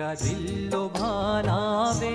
मेरा दिल लुभाना वे।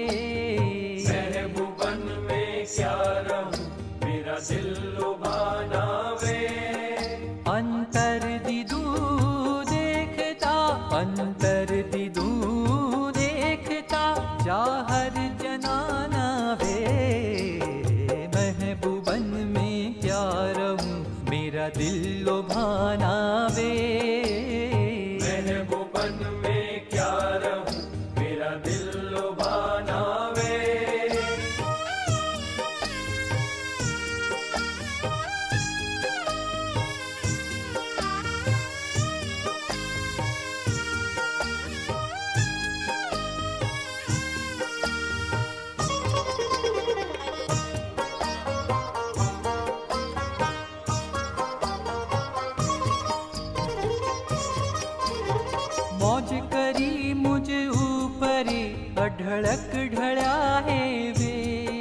महबूबन में क्या रहूं मेरा दिल लुभाना वे। अंतर दिदू देखता, अंतर दिदू देखता, चाहर जनाना वे। महबूबन में क्या रहूं मेरा दिल लुभाना वे। महबूबन में क्या रहूं मेरा दिल लुभाना वे। मौज करी मुझ ऊपर अढड़क ढड़ा है वे।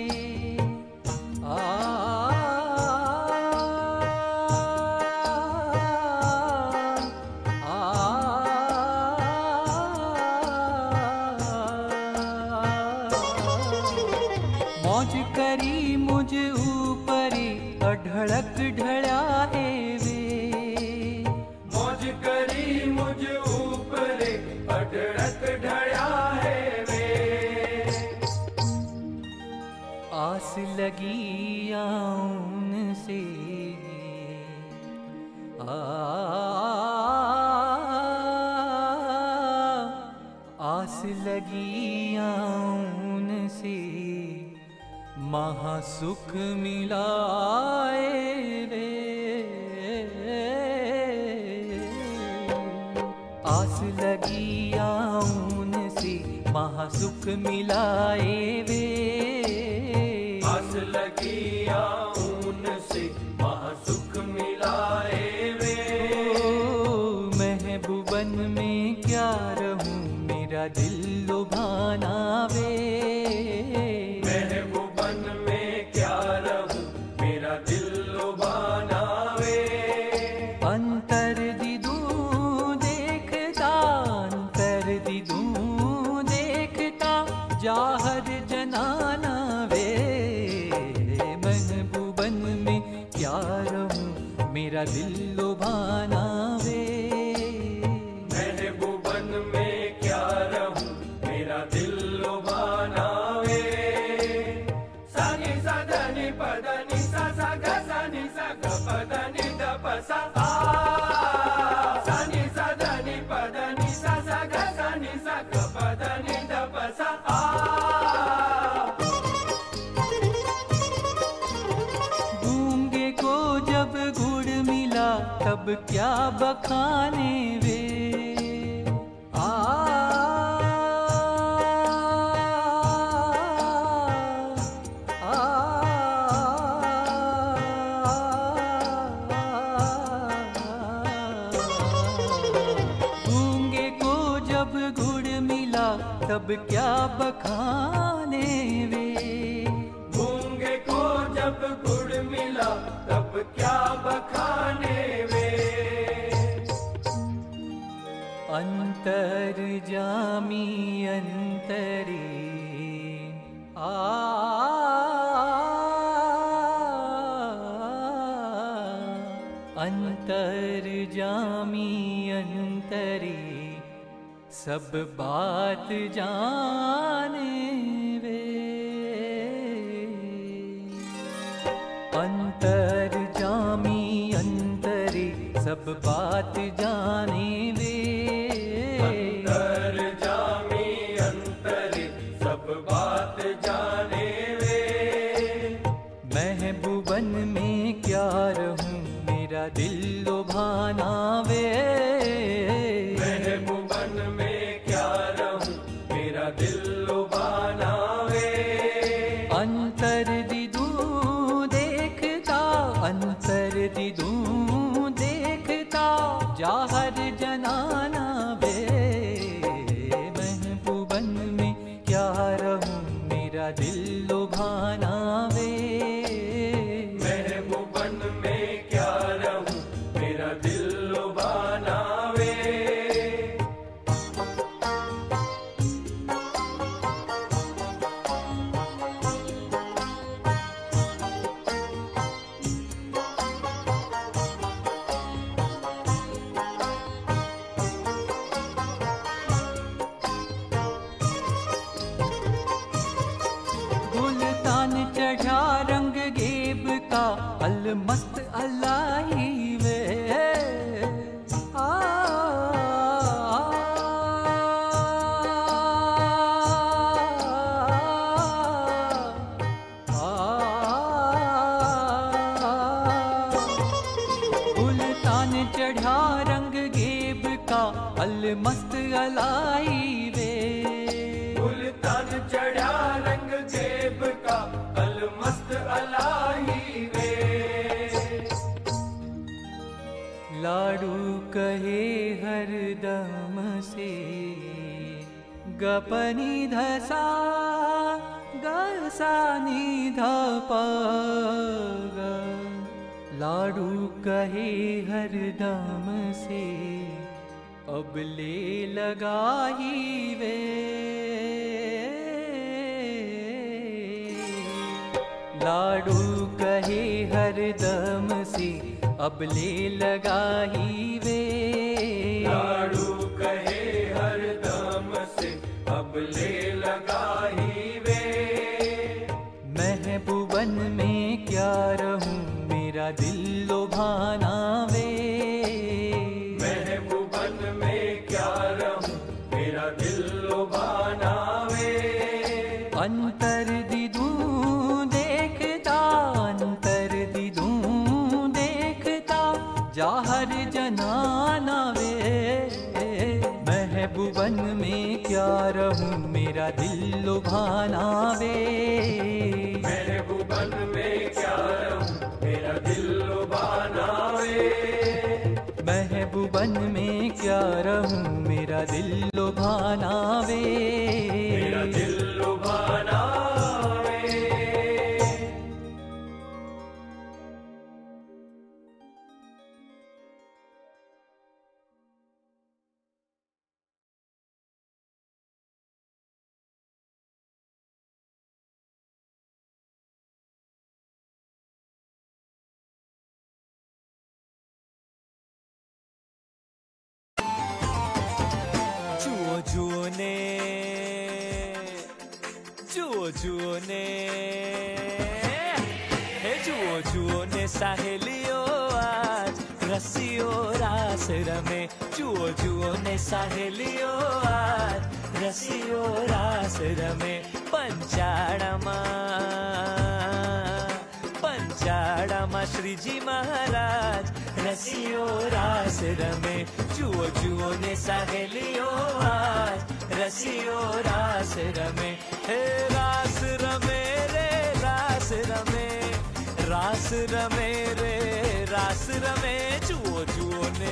मौज करी मुझ ऊपर अढड़क ढड़ा है वे। मौज करी मुझ ऊपर अढड़क ढड़ा है वे। आस लगी आऊं से आस लगी आऊं से महासुख मिलाए वे। आस लगी आऊं से महासुख मिलाए वे। आस लगी आऊन से महासुख मिलाए वे। महबूबन में क्या रहूं मेरा दिल लुभाना वे। महबूबन में क्या रहूं मेरा दिल लुभाना वे। अंतर दिदू देखता, अंतर दिदू देखता, जाहर जनाना वे। महबूबन में क्या रहूं मेरा दिल लुभाना वे। महबूबन में क्या रहूं मेरा दिल लुभाना वे। सानी सा धनी पदनी सा सा ग सानी सा ग पदनी द प सा आ। सानी सा धनी पदनी सा सा ग सानी सा ग पदनी द प सा आ। गूंगे को जब गुड़ मिला तब क्या बखाने वे। गूंगे को जब गुड़ मिला तब क्या बखाने वे। गूंगे को जब गुड़ मिला तब क्या बखाने वे। अंतर जामी अंतरी अंतर जामी अंतरी सब बात जाने वे। अंतर जामी अंतरी सब बात जाने वे। अंतर जामी अंतरी सब बात जाने वे। महबूबन में क्या रहूं मेरा दिल लुभाना वे। महबूबन में क्या रहूं मेरा दिल लुभाना वे। अंतर दिदू देखता, अंतर दिदू देखता, जाहर जना अलमस्त अलाई वे आ उल्तान चढ़ा रंग गेब का अलमस्त अलाई वे उल्तान चढ़ा रंग जेब का अलमस्त अलाई वे लाडू कहे हरदम से गपनी धसा गसा निधप लाडू कहे हरदम से अब ले लगाई वे लाडू कहे हरदम से अब ले लगाई वे लाडू कहे हरदम से अब ले लगाई वे महबूबन में क्या रहूं मेरा दिल लुभाना वे महबूबन में क्या रहूं मेरा दिल लुभाना वे अंतर दिदूं देखता अंतर दिदूं देखता जाहर जनाना वे महबूबन में क्या रहूं मेरा दिल लुभाना वे महबूबन में क्या रहूं मेरा दिल लुभाना वे महबूबन में क्या रहूं मेरा दिल लुभाना वे मेरा दिल लुभाना वे जुओ ने हे जुओ ने सहेलियो आज रसियो रास रमे जुओ ने सहेलियो आज रसियो रास रमे पंचाड़मा श्रीजी महाराज रसियो रास रमे जुओ ने सहेलियो आज रसियो रास रमे हे रास रमे रे रास रमे रास रमे रे रास रमे जुओ ने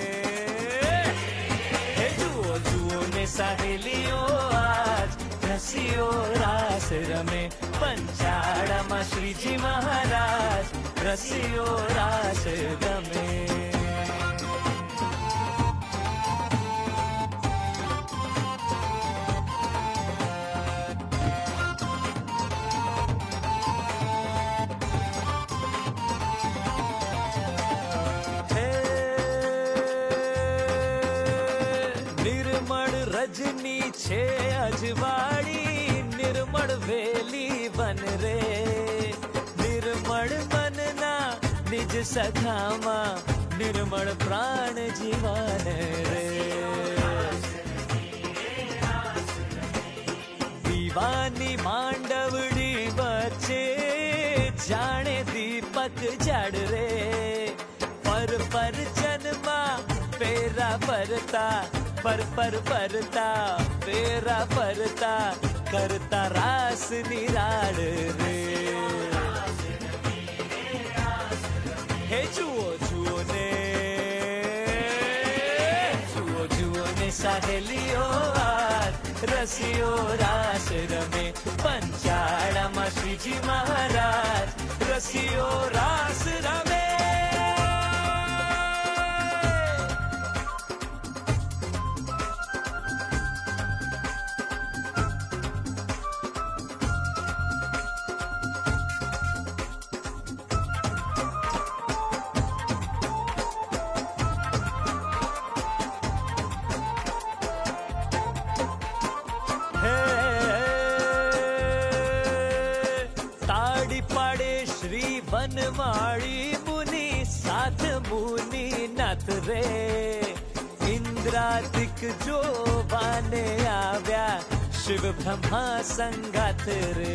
हे जुओ ने सहेलियो आज रसियो रास रमे पंचाड़मा श्रीजी महाराज रसियो रास रमे रजनी छे अजवाड़ी निर्मल वेली बन रे निर्मल मनना निज सखामा निर्मल प्राण जीवन रे दीवानी मांडवड़ी बचे जाने दीपक जड़ रे पर जन्मा पेरा परता पर परता पेरा परता करता रास निराड़ रे हे जुओ ने सहेलियो आज रसियो रास रमे पंचाड़मा श्रीजी महाराज रसियो रास रमे વનમાળી મુનિ સાથ મુનિ નાથ રે ઇન્દ્રાદિક જોવાને આવ્યા શિવ બ્રહ્મા સંગાથ રે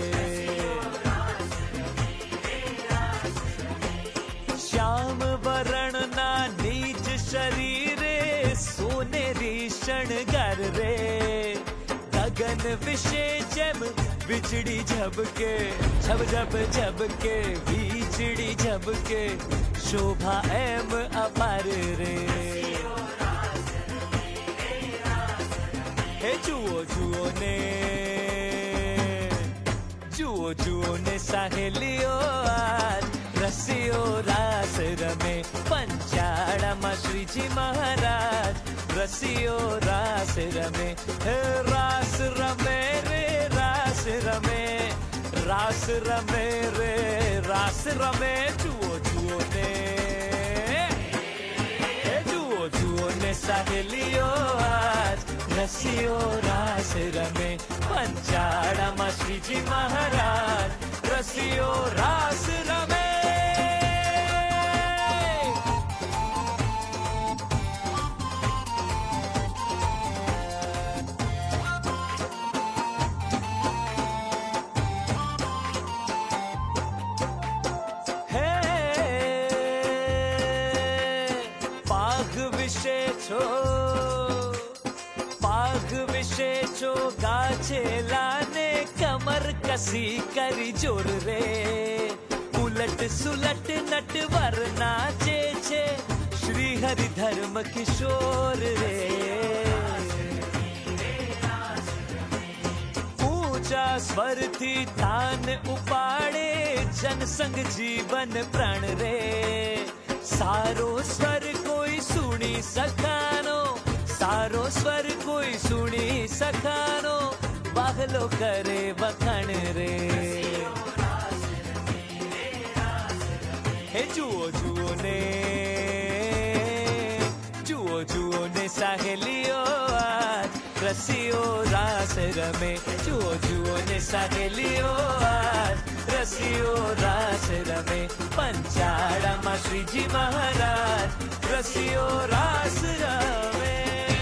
શ્યામ વરણના નીચ શરીરે સોનેરી શણગાર રે ગગન વિશે જેમ વીજળી ઝબકે ઝબ ઝબ ઝબકે વીજળી ઝબકે શોભા એમ અપાર રે હે જુઓ જુઓ ને સાહેલીઓ આજ રસીઓ રાસ રમે પંચાળામાં શ્રીજી મહારાજ રસીઓ રાસ રમે હે રાસ રમે રે રાસ રમે રાસ રમે રે રાસ રમે જુઓ જુઓ ને સાહેલીઓ આજ રસીઓ રાસ રમે પંચાળામાં શ્રીજી મહારાજ રસીઓ રાસ રમે ગાછેલાને કમર કસી કરી જોર રે ઉલટ સુલટ નટવર નાચે છે શ્રી હરિ ધર્મ કિશોર રે ઊંચા સ્વરથી તાન ઉપાડે જનસંગ જીવન પ્રાણ રે સારો સ્વર કોઈ સુણી સખાનો સારો સ્વર કોઈ સુણી સખાનો બાહલો કરે વખાણ રે હે જુઓ જુઓ ને સાહેલીઓ આજ રસીઓ રાસ રમે જુઓ ને સાહેલીઓ આજ રસીઓ રાસ રમે પંચાળામાં શ્રીજી મહારાજ રસીઓ રાસ રમે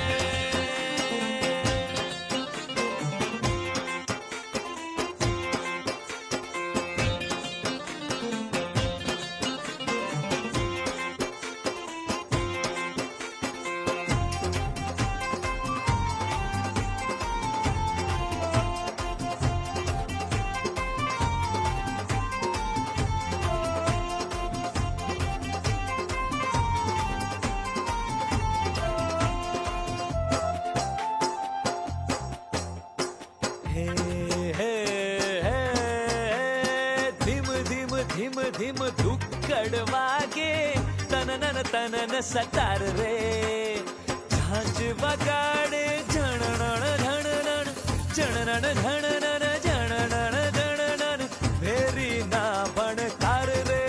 ધીમ ધુક્કડ વાગે તનનન તનન સતાર રે ઝાંઝ વગાડે ઝણણણ ઝણણણ ઝણણણ ઝણણણ ઝણણણ ઝણણણ ભેરી ના ભણકાર રે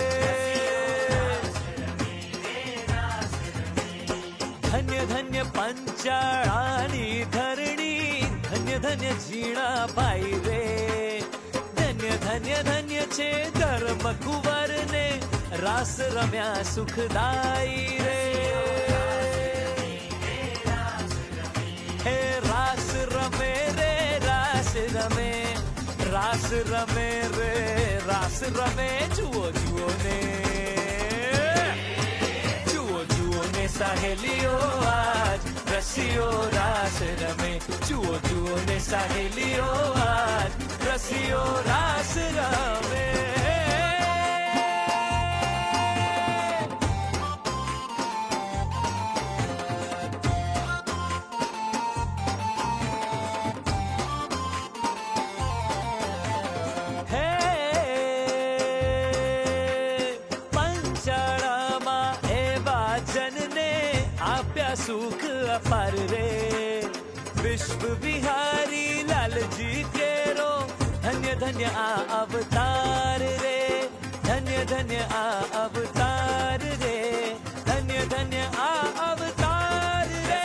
ધન્ય ધન્ય પંચાળાની ધરણી ધન્ય ધન્ય ઝીણા ભાઈ રે ધન્ય ધન્ય છે ધર્મ કુંવર ને રાસ રમ્યા સુખદાઈ રે હે રાસ રમે રે રાસ રમે રાસ રમે રે રાસ રમે જુઓ ને સાહેલીઓ આજ રસીઓ રાસ રમે જુઓ ને સાહેલીઓ આજ રસીઓ રાસ રમે सुख अपार रे विश्व बिहारी लालजी केरो धन्य धन्य आ अवतार रे धन्य धन्य आ अवतार रे धन्य धन्य आ अवतार रे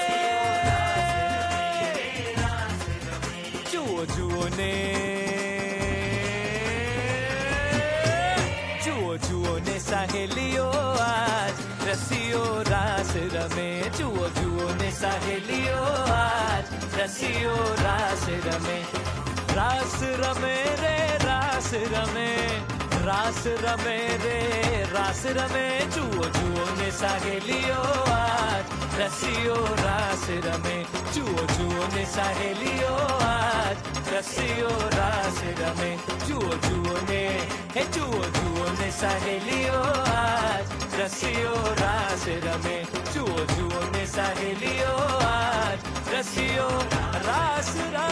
जुओ ने सहेलियो आज रसियो रास रमे जुओ जुओ ने सहेलियो आज रसियो रास रमे रास रमे रे रास रमे रास रमे रे रास रमे जुओ जुओ ने सहेलियो आज रसियो रास रमे जुओ जुओ ने सहेलियो आज रसियो रास रमे जुओ जुओ ने हे जुओ जुओ ने सहेलियो आज रसियो रास रमे जुओ जुओ ने सहेलियो आज रसियो रास रमे